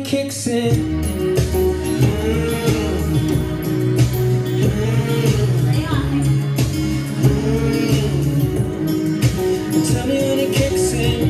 it kicks in. Tell me when it kicks in.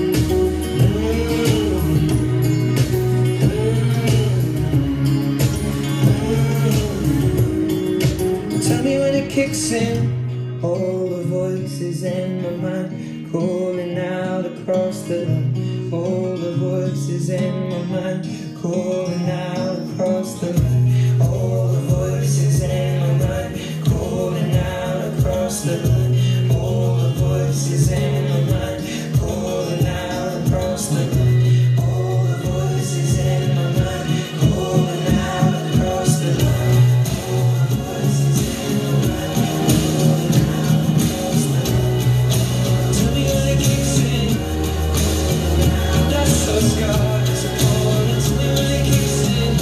Tell me when it kicks in. All the voices in my mind calling out across the line. All the voices in my mind calling out across the line. All the voices in my mind calling out across the line. All the voices in my mind calling out across the line. All the voices in my mind calling out across the line. All the voices in my mind calling out across the line. Tell me when it kicks in. That's so scarred as a corner. Tell me when it kicks in.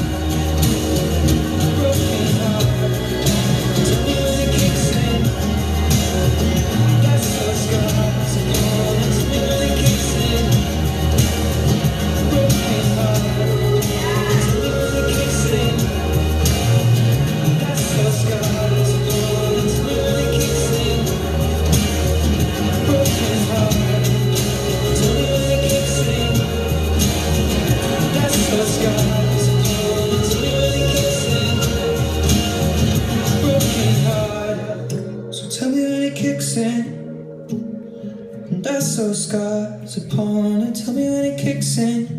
Broken heart. Tell me when it kicks in. That's so scarred as a corner. Tell me when it kicks in. Broken heart. Tell me when it kicks in. That's so scarred as a corner. Tell me when it kicks in. Broken heart. Tell me when it kicks in. That's so scarred as a corner. Tell me when it kicks in. Broken heart. So tell me when it kicks in. And that's so scars upon it. Tell me when it kicks in.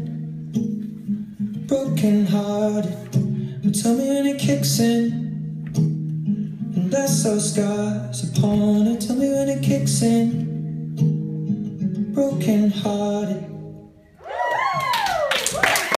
Broken hearted. But tell me when it kicks in. And that's so scars upon it. Tell me when it kicks in. Broken hearted.